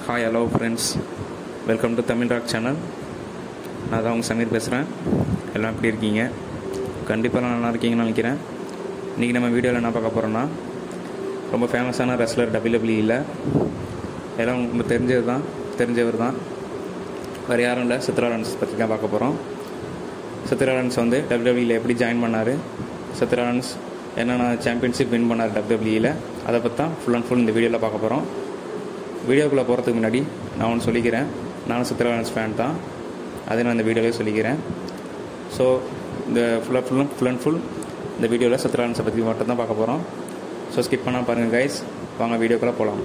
Hi hello friends, welcome to Tamil rock channel. நான் தான் உங்கள் சமீர் பேசுகிறேன். எல்லாம் எப்படி இருக்கீங்க? கண்டிப்பாக நல்லா இருக்கீங்கன்னு நினைக்கிறேன். இன்றைக்கி நம்ம வீடியோவில் என்ன பார்க்க போகிறோன்னா, ரொம்ப ஃபேமஸான ரெஸ்லர் WWE எல்லாம் உங்களுக்கு தெரிஞ்சவர் தான், வேறு யாரும் இல்லை, செத் ராலின்ஸ் பற்றி தான் பார்க்க போகிறோம். செத் ராலின்ஸ் வந்து WWE எப்படி ஜாயின் பண்ணார், செத் ராலின்ஸ் என்னென்ன சாம்பியன்ஷிப் வின் பண்ணார் WWE, அதை பற்றி தான் ஃபுல் அண்ட் ஃபுல் இந்த வீடியோவில் பார்க்க போகிறோம். வீடியோக்குள்ளே போகிறதுக்கு முன்னாடி நான் ஒன்று சொல்லிக்கிறேன். நானும் செத் ராலின்ஸ் ஃபேன் தான், அதை நான் இந்த வீடியோவில் சொல்லிக்கிறேன். ஸோ இந்த ஃபுல் அண்ட் ஃபுல் இந்த வீடியோவில் செத் ராலின்ஸை பற்றி மட்டும் தான் பார்க்க போகிறோம். ஸோ ஸ்கிப் பண்ணால் பாருங்கள் கைஸ், வாங்க வீடியோக்குள்ளே போகலாம்.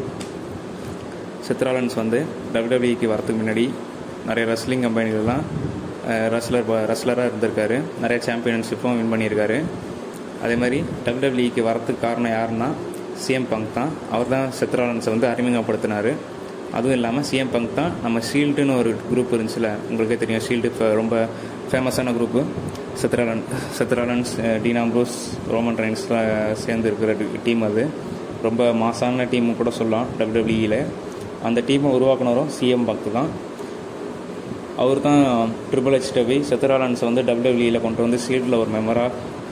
செத் ராலின்ஸ் வந்து WWEக்கு வரதுக்கு முன்னாடி நிறைய ரெஸ்லிங் கம்பெனிகள்லாம் ரெஸ்லராக இருந்திருக்காரு. நிறைய சாம்பியன்ஷிப்பும் வின் பண்ணியிருக்காரு. அதே மாதிரி WWEக்கு வரதுக்கு காரணம் யாருன்னா CM பங்க் தான். அவர் தான் செத் ராலின்ஸை வந்து அறிமுகப்படுத்தினார். அதுவும் இல்லாமல் CM பங்க் தான் நம்ம ஷீல்டுன்னு ஒரு குரூப் இருந்துச்சுல, உங்களுக்கே தெரியும். ஷீல்டு இப்போ ரொம்ப ஃபேமஸான group. Seth Rollins, Dean Ambrose, Roman ரெயின்ஸ்லாம் சேர்ந்து இருக்கிற டீம். அது ரொம்ப மாசான டீம் கூட சொல்லலாம் WWEயில். அந்த டீமை உருவாக்குனரும் CM பங்க் தான். அவர் தான் ட்ரிபிள் H செத் ராலின்ஸை வந்து WWEயில் கொண்டு வந்து ஷீல்டில் ஒரு மெம்பராக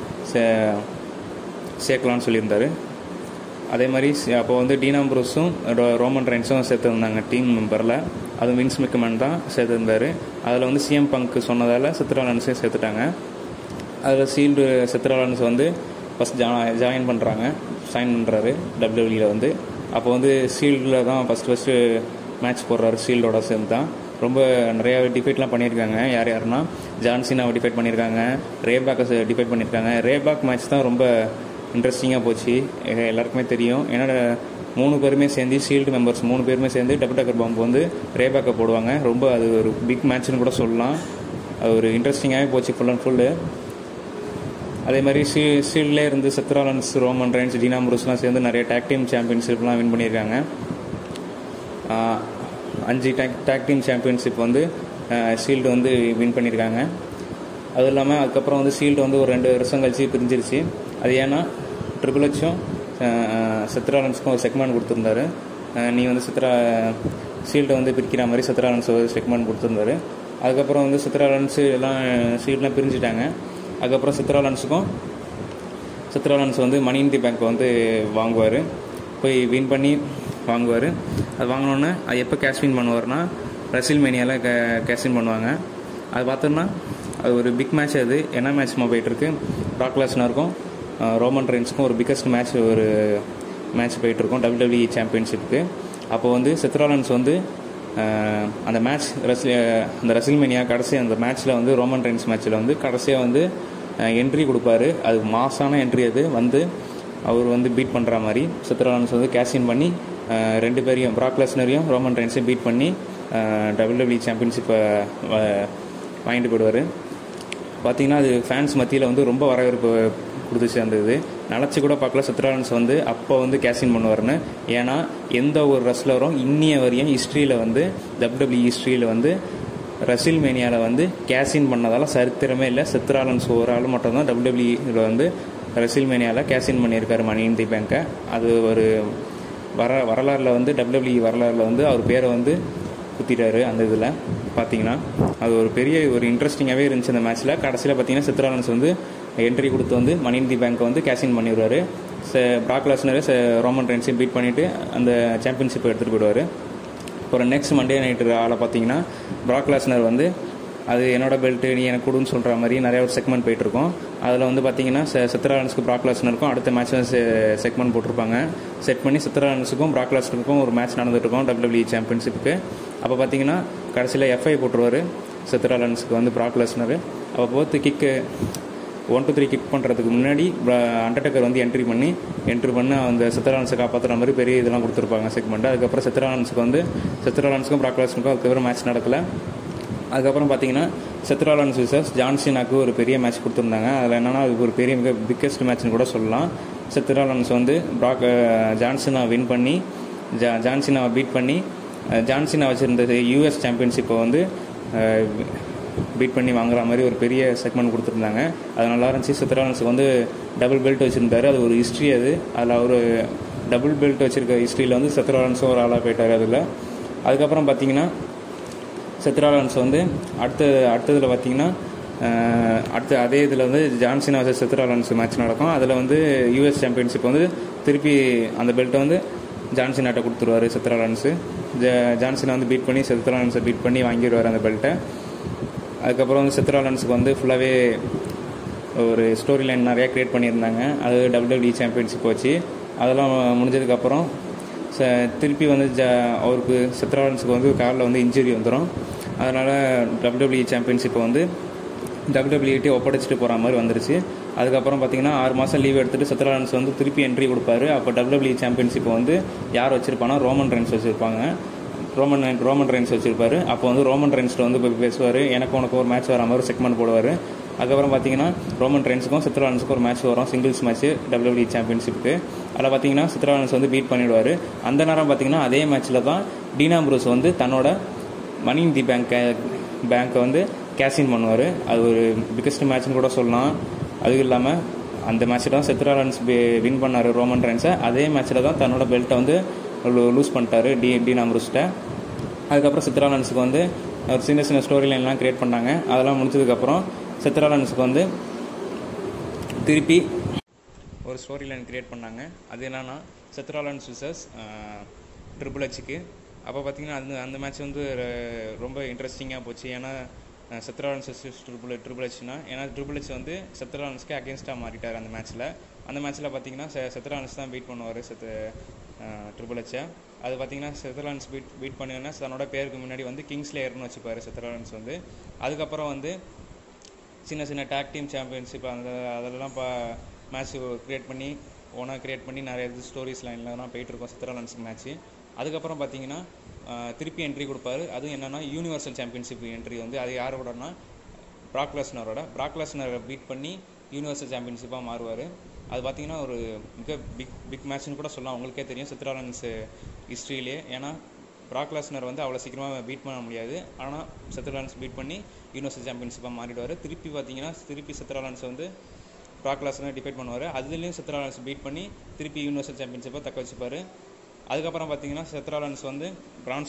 சேர்க்கலான்னு சொல்லியிருந்தார். அதே மாதிரி அப்போ வந்து டீன் ஆம்ப்ரோஸும் ரோமன் ரெயின்ஸும் சேர்த்துருந்தாங்க டீம் மெம்பரில். அது வின்ஸ் மெக்மேன் தான் சேர்த்துருந்தார். அதில் வந்து CM பங்க் சொன்னதால் செத் ராலின்ஸையும் சேர்த்துட்டாங்க. அதில் செத் ராலின்ஸ் வந்து ஃபஸ்ட் ஜாயின் பண்ணுறாரு WWEயில் வந்து. அப்போ வந்து ஷீல்டில் தான் ஃபஸ்ட்டு மேட்ச் போடுறாரு. ஷீல்டோட சேர்ந்து தான் ரொம்ப நிறையா டிஃபைட்லாம் பண்ணியிருக்காங்க. யாருன்னா ஜான் சீனாவை டிஃபைட் பண்ணியிருக்காங்க, ரேபாக்கை டிஃபைட் பண்ணியிருக்காங்க. ரேபாக் மேட்ச் தான் ரொம்ப இன்ட்ரெஸ்டிங்காக போச்சு, எல்லாருக்குமே தெரியும். ஏன்னா 3 பேருமே சேர்ந்து, ஷீல்டு மெம்பர்ஸ் 3 பேருமே சேர்ந்து டபுள் டக்கர் பாம்பு வந்து ரேபாக்கை போடுவாங்க. ரொம்ப அது ஒரு பிக் மேட்ச்னு கூட சொல்லலாம். அது ஒரு இன்ட்ரெஸ்டிங்காகவே போச்சு ஃபுல் அண்ட் ஃபுல்லு. அதே மாதிரி ஷீல்ட்லேயே இருந்து Seth Rollins, Roman Reigns, Dean ஆம்ப்ரோஸ்லாம் சேர்ந்து நிறைய டேக் டீம் சாம்பியன்ஷிப்லாம் வின் பண்ணியிருக்காங்க. 5 டேக் டீம் சாம்பியன்ஷிப் வந்து ஷீல்டு வந்து வின் பண்ணியிருக்காங்க. அதுவும் இல்லாமல் அதுக்கப்புறம் வந்து ஷீல்டு வந்து ஒரு 2 வருஷம் கழிச்சு பிரிஞ்சிருச்சு. அது ஏன்னா ட்ரிபிள் Hம் செத் ராலின்ஸ்க்கும் ஒரு செக்மெண்ட் கொடுத்துருந்தாரு. நீ வந்து ஷீல்டை வந்து பிரிக்கிற மாதிரி செத் ராலின்ஸ் ஒரு செக்மெண்ட் கொடுத்துருந்தாரு. அதுக்கப்புறம் வந்து செத் ராலின்ஸ் எல்லாம் ஷீல்டெலாம் பிரிஞ்சுட்டாங்க. அதுக்கப்புறம் செத் ராலின்ஸ் வந்து மணி இன் தி பேங்க் வந்து வாங்குவார், போய் வின் பண்ணி வாங்குவார். அது வாங்கினோன்னே அது எப்போ கேஷ் வின் பண்ணுவார்னா ரெசில்மேனியாவில் கேஷ் வின் பண்ணுவாங்க. அது பார்த்தோம்னா அது ஒரு பிக் மேட்ச். அது என்ன மேட்ச்மா போயிட்டுருக்கு, ப்ராக் லெஸ்னருக்கும் ரோமன் ரெயின்ஸுக்கும் ஒரு பிக்கஸ்ட் மேட்ச் போயிட்டுருக்கோம் WWE சாம்பியன்ஷிப்புக்கு. அப்போ வந்து செத் ராலின்ஸ் வந்து அந்த மேட்ச் அந்த ரெசில்மேனியா கடைசி அந்த மேட்ச்சில் வந்து ரோமன் ரெயின்ஸ் மேட்ச்சில் வந்து கடைசியாக வந்து என்ட்ரி கொடுப்பாரு. அது மாசான என்ட்ரி. அது வந்து அவர் வந்து பீட் பண்ணுற மாதிரி செத் ராலின்ஸ் வந்து கேஷ்-இன் பண்ணி 2 பேரையும், ப்ராக் லெஸ்னரையும் ரோமன் ரெயின்ஸையும் பீட் பண்ணி WWE சாம்பியன்ஷிப்பை வாங்கிட்டு போயிடுவார். பார்த்திங்கன்னா அது ஃபேன்ஸ் மத்தியில் வந்து ரொம்ப வரவேற்பு கொடுத்துச்சு. அந்த இது நினச்சி கூட பார்க்கல செத் ராலின்ஸ் வந்து அப்போ வந்து கேஷ்-இன் பண்ணுவார்னு. ஏன்னா எந்த ஒரு ரெஸ்லரும் இன்னிய வரையும் ஹிஸ்ட்ரியில் வந்து WWE ஹிஸ்ட்ரியில் வந்து ரெசில்மேனியாவில் வந்து கேஷ்-இன் பண்ணதால் சரித்திரமே இல்லை. செத் ராலின்ஸ் ஒரு ஆள் மட்டும்தான் WWEயில் வந்து ரெசில்மேனியாவில் கேஷ்-இன் பண்ணியிருக்காரு மணி இன் தி பேங்கை. அது ஒரு வரலாறில் வந்து WWE வரலாறில் வந்து அவர் பேரை வந்து குத்திட்டாரு. அந்த இதில் பார்த்தீங்கன்னா அது ஒரு பெரிய ஒரு இன்ட்ரெஸ்டிங்காகவே இருந்துச்சு அந்த மேட்ச்சில். கடைசியில் பார்த்தீங்கன்னா செத் ராலின்ஸ் வந்து என்ட்ரி கொடுத்து வந்து மணி இன் தி பேங்கை வந்து கேஷ்-இன் பண்ணிடுவார். ப்ராக் லெஸ்னர் ரோமன் ரெயின்ஸையும் பீட் பண்ணிவிட்டு அந்த சாம்பியன்ஷிப்பை எடுத்துகிட்டு போயிடுவார். அப்புறம் நெக்ஸ்ட் மண்டே நைட்டு ஆளை பார்த்தீங்கன்னா ப்ராக் லெஸ்னர் வந்து அது என்னோட பெல்ட்டு நீ எனக்கு கொடுன்னு சொல்கிற மாதிரி நிறைய ஒரு செக்மெண்ட் போயிட்டுருக்கோம். அதில் வந்து பார்த்தீங்கன்னா செத் ராலின்ஸ்க்கு ப்ராக் லெஸ்னருக்கும் அடுத்த மேட்ச் செக்மெண்ட் போட்டிருப்பாங்க. செட் பண்ணி செத் ராலின்ஸுக்கும் ப்ராக் லெஸ்னருக்கும் ஒரு மேட்ச் நடந்துகிட்ருக்கோம் WWE சாம்பியன்ஷிப்புக்கு. அப்போ பார்த்தீங்கன்னா கடைசியில் FI போட்டுருவார் செத் ராலின்ஸுக்கு வந்து ப்ராக் லெஸ்னர். அப்போ போத்து கிக்கு 1 2 3 கிக் பண்ணுறதுக்கு முன்னாடி அண்டர்டேக்கர் வந்து என்ட்ரி பண்ணி அந்த செத் ராலின்ஸை காப்பாற்றுற மாதிரி பெரிய இதெல்லாம் கொடுத்துருப்பாங்க செக்மெண்ட். அதுக்கப்புறம் செத் ராலின்ஸுக்கும் ப்ராக் லெஸ்னருக்கும் அதுக்கப்புறம் மேட்ச் நடக்கலை. அதுக்கப்புறம் பார்த்தீங்கன்னா செத் ராலின்ஸ் விசஸ் ஜான் சீனாக்கு ஒரு பெரிய மேட்ச் கொடுத்துருந்தாங்க. அதில் என்னென்னா அதுக்கு ஒரு பெரிய பிக்கஸ்ட் மேட்ச்னு கூட சொல்லலாம். செத் ராலின்ஸ் வந்து ஜான் சீனா வின் பண்ணி ஜான் சீனாவை பீட் பண்ணி ஜான் சீனா வச்சுருந்த US சாம்பியன்ஷிப்பை வந்து பீட் பண்ணி வாங்குற மாதிரி ஒரு பெரிய செக்மெண்ட் கொடுத்துருந்தாங்க. அது நல்லா இருந்துச்சு. செத் ராலின்ஸுக்கு வந்து டபுள் பெல்ட் வச்சுருந்தாரு. அது ஒரு ஹிஸ்ட்ரி. அதில் ஒரு டபுள் பெல்ட் வச்சுருக்க ஹிஸ்ட்ரியில் வந்து செத் ராலின்ஸும் ஒரு ஆளாக போயிட்டார். அதில் அதுக்கப்புறம் பார்த்தீங்கன்னா செத்ராலன்ஸ் வந்து அடுத்ததில் பார்த்தீங்கன்னா அதே இதில் வந்து ஜான்சினா வர்சஸ் செத்ராலன்ஸ் மேட்ச் நடக்கும். அதில் வந்து யூஎஸ் சாம்பியன்ஷிப் வந்து திருப்பி அந்த பெல்ட்டை வந்து ஜான்சினாட்ட கொடுத்துருவார் செத்ராலன்ஸு. ஜான்சினா வந்து பீட் பண்ணி செத்ராலன்ஸை பீட் பண்ணி வாங்கிடுவார் அந்த பெல்ட்டை. அதுக்கப்புறம் வந்து செத்ராலன்ஸுக்கு வந்து ஃபுல்லாகவே ஒரு ஸ்டோரி லைன் நிறையா க்ரியேட் பண்ணியிருந்தாங்க. அது WWE சாம்பியன்ஷிப் வச்சு அதெல்லாம் முடிஞ்சதுக்கப்புறம் திருப்பி வந்து அவருக்கு செத்ராலன்ஸுக்கு வந்து காலில் வந்து இன்ஜுரி வந்துடும். அதனால் WWE சாம்பியன்ஷிப்பை வந்து WWE ஒப்படைச்சிட்டு போகிற மாதிரி வந்துருச்சு. அதுக்கப்புறம் பார்த்தீங்கன்னா 6 மாதம் லீவ் எடுத்துகிட்டு செத்ராலன்ஸ் வந்து திருப்பி என்ட்ரி கொடுப்பாரு. அப்போ WWE சாம்பியன்ஷிப்பை வந்து யார் வச்சுருப்பாங்கன்னா ரோமன் ரெயின்ஸ் வச்சுருப்பாங்க. ரோமன் ரெயின்ஸ் வச்சுருப்பாரு. அப்போ வந்து ரோமன் ரெயின்ஸ்ட்டு வந்து போய் பேசுவார், எனக்கு உனக்கு ஒரு மேட்ச் வர மாதிரி செக்மெண்ட் போடுவார். அதுக்கப்புறம் பார்த்தீங்கன்னா ரோமன் ரெயின்ஸுக்கும் செத்ராலன்ஸுக்கும் ஒரு மேட்ச் வரும், சிங்கிள்ஸ் மேட்ச் WWE சாம்பியன்ஷிப்புக்கு. அதில் பார்த்தீங்கன்னா செத்ராலன்ஸ் வந்து பீட் பண்ணிவிடுவார். அந்த நேரம் பார்த்தீங்கன்னா அதே மேட்ச்சில் தான் டீன் ஆம்ப்ரோஸ் வந்து தன்னோட மணி இன் தி பேங்கை வந்து கேஷின் பண்ணுவார். அது ஒரு பிக்கஸ்ட் மேட்ச்னு கூட சொல்லலாம். அதுவும் இல்லாமல் அந்த மேட்ச்சில் தான் செத்ராலன்ஸ் வின் பண்ணார் ரோமன் ரெயின்ஸை. அதே மேட்ச்சில் தான் தன்னோட பெல்ட்டை வந்து லூஸ் பண்ணிட்டாரு டீன் ஆம்ப்ரோஸ்ட்டை. அதுக்கப்புறம் செத்ராலன்ஸுக்கு வந்து சின்ன சின்ன ஸ்டோரி லைன்லாம் க்ரியேட் பண்ணாங்க. அதெல்லாம் முடிச்சதுக்கப்புறம் செத்ராலன்ஸுக்கு வந்து திருப்பி ஒரு ஸ்டோரி லைன் க்ரியேட் பண்ணாங்க. அது என்னன்னா செத்ராலன்ஸ் விசஸ் ட்ரிபிள் ஹெச்சுக்கு. அப்போ பார்த்தீங்கன்னா அந்த மேட்ச் வந்து ரொம்ப இன்ட்ரெஸ்டிங்காக போச்சு. ஏன்னா செத்ராலன்ஸ் விசஸ் ட்ரிபிள் ஹெச்னா, ஏன்னா ட்ரிபிள் ஹெச் வந்து செத்ராலன்ஸ்க்கு அகேன்ஸ்டாக மாறிட்டார் அந்த மேட்ச்சில் பார்த்தீங்கன்னா செத்ராலன்ஸ் தான் பீட் பண்ணுவார் ட்ரிபிள் ஹெச்சை. அது பார்த்தீங்கன்னா செத்ராலன்ஸ் பீட் பண்ணுன்னா தன்னோட பேருக்கு முன்னாடி வந்து கிங்ஸ்லேயர்னு வச்சுப்பார் செத்ராலன்ஸ் வந்து. அதுக்கப்புறம் வந்து சின்ன சின்ன டாக் டீம் சாம்பியன்ஷிப் அதெல்லாம் மேட்ச் க்ரியேட் பண்ணி நிறைய ஸ்டோரிஸ் லைன்லாம் போயிட்டுருக்கோம் செத்ராலன்ஸுக்கு மேட்ச்சு. அதுக்கப்புறம் பார்த்தீங்கன்னா திருப்பி என்ட்ரி கொடுப்பாரு. அதுவும் என்னென்னா யூனிவர்சல் சாம்பியன்ஷிப் என்ட்ரி வந்து அது யாரோடனா ப்ராக் லெஸ்னரை பீட் பண்ணி யூனிவர்சல் சாம்பியன்ஷிப்பாக மாறுவார். அது பார்த்தீங்கன்னா ஒரு மிக பிக் மேட்ச்னு கூட சொல்லலாம். உங்களுக்கே தெரியும் செத்ராலன்ஸ் ஹிஸ்ட்ரியிலே. ஏன்னா ப்ராக் லெஸ்னர் வந்து அவ்வளோ சீக்கிரமாக பீட் பண்ண முடியாது. ஆனால் செத்ராலன்ஸ் பீட் பண்ணி யூனிவர்சல் சாம்பியன்ஷிப்பாக மாறிடுவார். திருப்பி செத்ராலன்ஸ் வந்து ப்ராக் லெஸ்னர் டிஃபைட் பண்ணுவார். அதுலேயும் செத்ராலன்ஸ் பீட் பண்ணி திருப்பி யூனிவர்சல் சாம்பியன்ஷிப்பை தக்க வச்சுப்பார். அதுக்கப்புறம் பார்த்தீங்கன்னா செத்ராலன்ஸ் வந்து பிரான்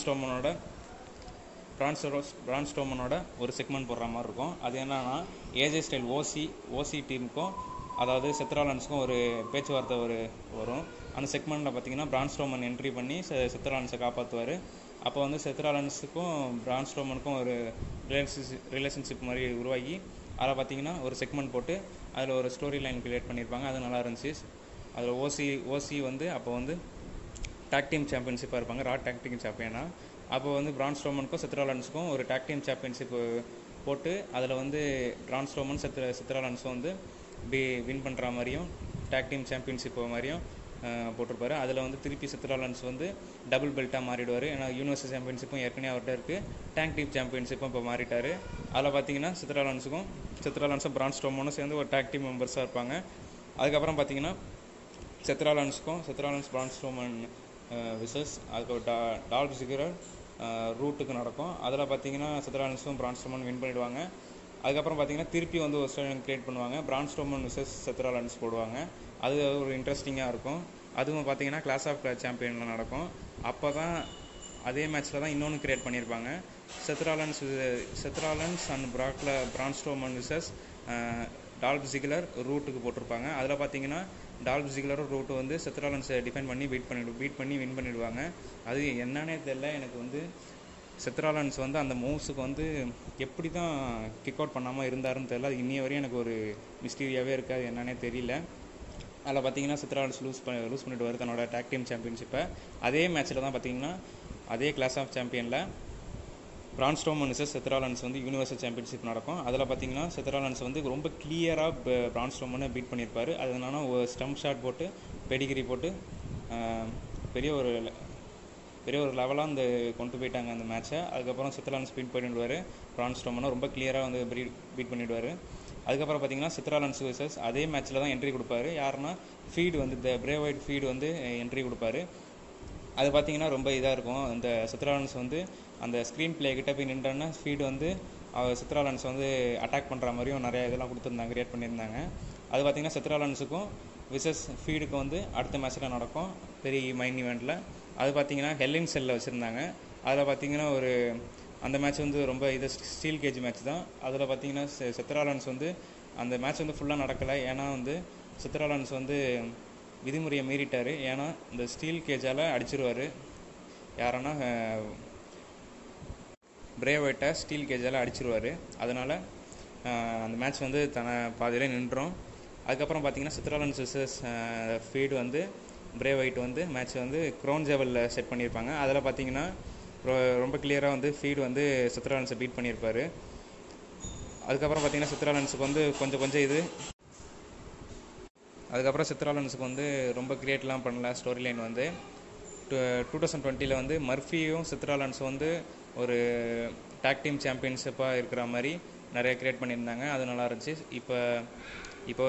ஸ்ட்ரோமனோட ஒரு செக்மெண்ட் போடுற மாதிரி இருக்கும். அது என்னன்னா ஏஜே ஸ்டைல் ஓசி டீமுக்கும் அதாவது செத்ராலன்ஸுக்கும் ஒரு பேச்சுவார்த்தை வரும். அந்த செக்மெண்ட்டில் பார்த்தீங்கன்னா பிரான் ஸ்ட்ரோமன் என்ட்ரி பண்ணி செத்ராலன்ஸை காப்பாற்றுவார். அப்போ வந்து செத்ராலன்ஸுக்கும் பிரான் ஸ்ட்ரோமனுக்கும் ஒரு ரிலேஷன்ஷிப் மாதிரி உருவாகி அதில் பார்த்தீங்கன்னா ஒரு செக்மெண்ட் போட்டு அதில் ஒரு ஸ்டோரி லைன் கிரியேட் பண்ணியிருப்பாங்க. அது நல்லா இருந்துச்சு. அதில் ஓசி வந்து அப்போ வந்து டாக் டீம் சாம்பியன்ஷிப்பாக இருப்பாங்க, ரா டாக் டீம் சாம்பியனாக. அப்போ வந்து பிரான் ஸ்ட்ரோமனுக்கும் செத்ராலன்ஸுக்கும் ஒரு டாக் டீம் சாம்பியன்ஷிப் போட்டு அதில் வந்து பிரான் ஸ்ட்ரோமன் செத்ராலன்ஸும் வந்து வின் பண்ணுற மாதிரியும் டாக் டீம் சாம்பியன்ஷிப் மாதிரியும் போட்டிருப்பாரு. அதில் வந்து திருப்பி செத்ராலன்ஸ் வந்து டபுள் பெல்ட்டாக மாறிடுவார். ஏன்னா யூனிவர்சல் சாம்பியன்ஷிப்பும் ஏற்கனவே அவர்கிட்ட இருக்குது, டாக் டீம் சாம்பியன்ஷிப்பும் இப்போ மாறிட்டார். அதில் பார்த்தீங்கன்னா செத்ராலன்ஸும் பிரான் ஸ்ட்ரோமனும் சேர்ந்து ஒரு டாக் டீம் மெம்பர்ஸாக இருப்பாங்க. அதுக்கப்புறம் பார்த்தீங்கன்னா செத்ராலன்ஸ் பிரான் ஸ்ட்ரோமன் விசஸ் அதுக்கு டால்ஃப் ஜிக்லர் ரூட்டுக்கு நடக்கும். அதில் பார்த்தீங்கன்னா செத்ராலன்ஸும் பிரான் ஸ்ட்ரோமன் வின் பண்ணிவிடுவாங்க. அதுக்கப்புறம் பார்த்தீங்கன்னா திருப்பி வந்து ஒரு ஸ்டோரி க்ரியேட் பண்ணுவாங்க, பிரான் ஸ்ட்ரோமன் விசஸ் செத்ராலன்ஸ் போடுவாங்க. அது ஒரு இன்ட்ரெஸ்டிங்காக இருக்கும். அதுவும் பார்த்தீங்கன்னா கிளாஸ் ஆஃப் சாம்பியனில் நடக்கும். அப்போ தான் அதே மேட்ச்சில் தான் இன்னொன்று க்ரியேட் பண்ணியிருப்பாங்க, Seth Rollins and Braun Strowman versus Dolph Ziggler ரூட்டுக்கு போட்டிருப்பாங்க. அதில் பார்த்தீங்கன்னா டால்ஃப் ஜிக்லரும் ரூட்டு வந்து செத்ராலன்ஸை டிஃபெண்ட் பண்ணி பீட் பண்ணி வின் பண்ணிவிடுவாங்க. அது என்னன்னே தெரியல எனக்கு வந்து செத்ராலன்ஸ் வந்து அந்த மூவ்ஸுக்கு வந்து எப்படி தான் கிக் அவுட் பண்ணாமல் இருந்தாருன்னு தெரியல. அது இன்னைய வரையும் எனக்கு ஒரு மிஸ்டீரியாகவே இருக்காது, என்னன்னே தெரியல. அதில் பார்த்தீங்கன்னா செத்ராலன்ஸ் லூஸ் பண்ணிட்டு வருது தன்னோட டாக் டீம் சாம்பியன்ஷிப்பை. அதே மேட்ச்சில் தான் பார்த்தீங்கன்னா அதே கிளாஸ் ஆஃப் சாம்பியனில் பிரான் ஸ்ட்ரோமன் விசஸ் செத்ராலன்ஸ் வந்து யூனிவர்சல் சாம்பியன்ஷிப் நடக்கும். அதில் பார்த்தீங்கன்னா செத்ராலன்ஸ் வந்து ரொம்ப கிளியராக பிரான் ஸ்ட்ரோமனை பீட் பண்ணியிருப்பார். அது என்னன்னா ஒரு ஸ்டம்ப் ஷாட் போட்டு பெடிகிரி போட்டு பெரிய ஒரு லெவலாக அந்த கொண்டு போயிட்டாங்க அந்த மேட்ச்சை. அதுக்கப்புறம் செத்ராலன்ஸ் பீட் பண்ணிவிடுவார், பிரான் ஸ்ட்ரோமனை ரொம்ப கிளியராக வந்து பீட் பண்ணிவிடுவார். அதுக்கப்புறம் பார்த்தீங்கன்னா செத்ராலன்ஸ் விசஸ் அதே மேட்ச்சில் தான் என்ட்ரி கொடுப்பாரு. யாருன்னா ஃபீடு வந்து பிரேவ் ஒயிட் ஃபீடு வந்து என்ட்ரி கொடுப்பாரு. அது பார்த்தீங்கன்னா ரொம்ப இதாக இருக்கும். அந்த செத்ராலன்ஸ் வந்து அந்த ஸ்க்ரீன் பிளே கிட்ட போய் நின்றோன்னா ஃபீடு வந்து செத்ராலன்ஸ் வந்து அட்டாக் பண்ணுற மாதிரியும் நிறைய இதெல்லாம் கொடுத்துருந்தாங்க, கிரியேட் பண்ணியிருந்தாங்க. அது பார்த்தீங்கன்னா செத்ராலன்ஸுக்கும் விசஸ் ஃபீடுக்கும் வந்து அடுத்த மேட்ச்சில் நடக்கும் பெரிய மெயின் ஈவெண்ட்டில். அது பார்த்தீங்கன்னா ஹெல் இன் செல்லில் வச்சுருந்தாங்க. அதில் பார்த்தீங்கன்னா அந்த மேட்ச் வந்து ரொம்ப ஸ்டீல் கேஜ் மேட்ச் தான். அதில் பார்த்தீங்கன்னா செத்ராலன்ஸ் வந்து அந்த மேட்ச் வந்து ஃபுல்லாக நடக்கலை. ஏன்னா வந்து செத்ராலன்ஸ் வந்து விதிமுறையை மீறிட்டார். ஏன்னா இந்த ஸ்டீல் கேஜால் அடிச்சிருவார். யாரன்னா பிரே ஒயிட்டை ஸ்டீல் கேஜால் அடிச்சிருவார். அதனால் அந்த மேட்ச் வந்து பாதியிலே நின்றோம். அதுக்கப்புறம் பார்த்தீங்கன்னா செத்ராலன்ஸ் விசஸ் ஃபீடு வந்து பிரே ஒயிட் வந்து மேட்ச் வந்து க்ரௌன் ஜெவலில் செட் பண்ணியிருப்பாங்க. அதில் பார்த்தீங்கன்னா ரொம்ப கிளியராக வந்து ஃபீடு வந்து செத்ராலன்ஸை பீட் பண்ணியிருப்பார். அதுக்கப்புறம் பார்த்தீங்கன்னா செத்ராலன்ஸுக்கு வந்து அதுக்கப்புறம் செத்ராலன்ஸுக்கு வந்து ரொம்ப கிரியேட்லாம் பண்ணல. ஸ்டோரி லைன் வந்து 2020 வந்து மர்ஃபியும் செத்ராலன்ஸும் வந்து ஒரு டாக் டீம் சாம்பியன்ஷிப்பாக இருக்கிற மாதிரி நிறைய கிரியேட் பண்ணியிருந்தாங்க. அது நல்லா இருந்துச்சு. இப்போ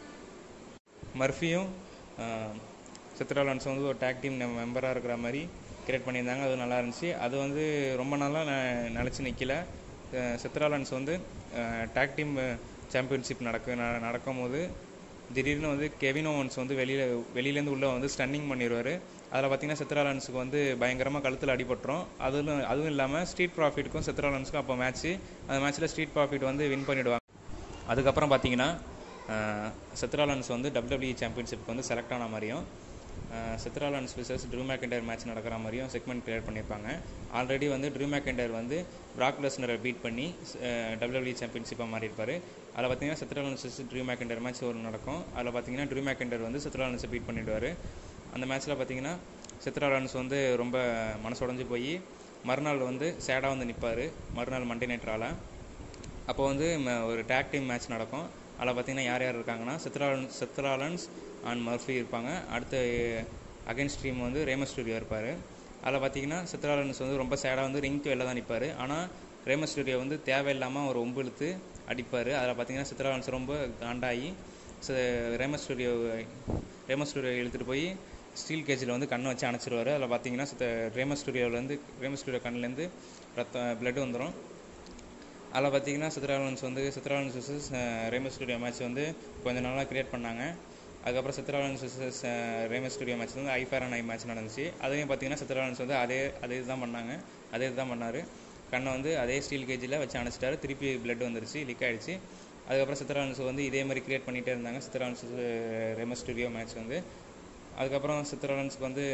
மர்ஃபியும் செத்ராலன்ஸும் வந்து ஒரு டாக் டீம் மெம்பராக இருக்கிற மாதிரி கிரியேட் பண்ணியிருந்தாங்க. அது நல்லா இருந்துச்சு. அது வந்து ரொம்ப நாளாக நினச்சி நிற்கல. செத்ராலன்ஸ் வந்து டாக் டீம் சாம்பியன்ஷிப் நடக்கும்போது திடீர்னு வந்து கெவின் ஓவன்ஸ் வந்து வெளியிலேருந்து உள்ளே வந்து ஸ்டன்னிங் பண்ணிடுவார். அதில் பார்த்தீங்கன்னா செத்ராலன்ஸுக்கு வந்து பயங்கரமாக கழுத்தில் அடிபட்டுரும். அதுவும் இல்லாமல் ஸ்ட்ரீட் ப்ராஃபிட்டுக்கும் செத்ராலன்ஸுக்கும் அப்போ அந்த மேட்ச்சில் ஸ்ட்ரீட் ப்ராஃபிட் வந்து வின் பண்ணிவிடுவாங்க. அதுக்கப்புறம் பார்த்தீங்கன்னா செத்ராலன்ஸ் வந்து WWE சாம்பியன்ஷிப்க்கு வந்து செலக்ட் ஆன மாதிரியும் Seth Rollins versus Drew McIntyre match நடக்கிற மாதிரியும் செக்மெண்ட் கிரியேட் பண்ணியிருப்பாங்க. ஆல்ரெடி வந்து ட்ரூ மேக்கின்டையர் வந்து பிராக் லெஸ்னரை பீட் பண்ணி WWE சாம்பியன்ஷிப்பாக மாறியிருப்பார். அதில் பார்த்தீங்கன்னா Seth Rollins versus Drew McIntyre match நடக்கும். அதில் பார்த்தீங்கன்னா ட்ரூ மேக்கின்டையர் வந்து செத்ராலன்ஸை பீட் பண்ணிவிடுவார். அந்த மேட்ச்சில் பார்த்தீங்கன்னா செத்ராலன்ஸ் வந்து ரொம்ப மனசுடைஞ்சு போய் மறுநாள் வந்து சேடாக வந்து நிற்பார். மறுநாள் மண்டே நைட் ரால. அப்போ வந்து ஒரு டாக் டீம் மேட்ச் நடக்கும். அதில் பார்த்தீங்கன்னா யார் இருக்காங்கன்னா செத்ராலன்ஸ் அண்ட் மர்ஃபி இருப்பாங்க. அடுத்த அகைன்ஸ்ட் டீம் வந்து ரே மிஸ்டீரியோ இருப்பார். அதில் பார்த்தீங்கன்னா செத்ராலன்ஸ் வந்து ரொம்ப சேடாக வந்து ரிங்க்கு வெளில தான் நிற்பார். ஆனால் ரே மிஸ்டீரியோ வந்து தேவையில்லாமல் ஒரு ஒம்பு இழுத்து அடிப்பார். அதில் பார்த்தீங்கன்னா செத்ராலன்ஸ் ரொம்ப காண்டாகி ரே மிஸ்டீரியோ இழுத்துட்டு போய் ஸ்டீல் கேஜில் வந்து கண்ணை வச்சு அணைச்சிருவார். அதில் பார்த்தீங்கன்னா ரே மிஸ்டீரியோ கண்ணிலேருந்து பிளட் வந்துடும். அதில் பார்த்தீங்கன்னா Seth Rollins versus Rey Mysterio match வந்து கொஞ்சம் நாளாக கிரியேட் பண்ணாங்க. அதுக்கப்புறம் Seth Rollins versus Rey Mysterio match வந்து eye for and eye match நடந்துச்சு. அதையும் பார்த்தீங்கன்னா செத்ராலன்ஸ் வந்து அதே இதுதான் பண்ணார். கண்ணை வந்து அதே ஸ்டீல் கேஜில் வச்சு அணைச்சிட்டாரு. திருப்பி பிளட் வந்துருச்சு, லீக் ஆகிடுச்சு. அதுக்கப்புறம் செத்ராலன்ஸ் வந்து இதே மாதிரி கிரியேட் பண்ணிகிட்டே இருந்தாங்க. செத்ராலன்ஸ் ரே மிஸ்டீரியோ மேட்ச் வந்து அதுக்கப்புறம் செத்ராலன்ஸுக்கு வந்து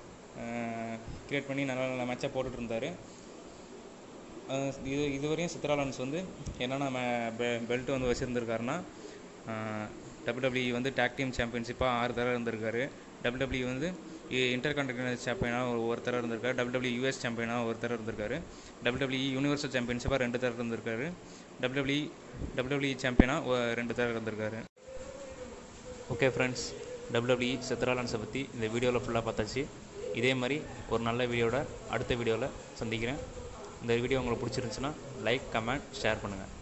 கிரியேட் பண்ணி நல்ல நல்ல மேட்சாக போட்டுட்டு இருந்தார். இதுவரையும் செத்ராலன்ஸ் வந்து என்னென்ன பெல்ட் வந்து வச்சுருந்துருக்காருன்னா WWE வந்து டாக் டீம் சாம்பியன்ஷிப்பாக 6 தடவை இருந்திருக்காரு. WWE வந்து இன்டர்கான்டினென்டல் சாம்பியனாக ஒரு தடவை இருந்திருக்காரு. WWE US சாம்பியனாக ஒரு தடவை இருந்திருக்காரு. WWE யூனிவர்சல் சாம்பியன்ஷிப்பாக 2 தடவை இருந்திருக்காரு. WWE சாம்பியனாக 2 தடவை இருந்திருக்காரு. ஓகே ஃப்ரெண்ட்ஸ், WWE செத்ராலன்ஸை பற்றி இந்த வீடியோவில் ஃபுல்லாக பார்த்தாச்சு. இதே மாதிரி ஒரு நல்ல வீடியோட அடுத்த வீடியோவில் சந்திக்கிறேன். இந்த வீடியோ உங்களுக்கு பிடிச்சிருந்துச்சுன்னா லைக், கமெண்ட், ஷேர் பண்ணுங்கள்.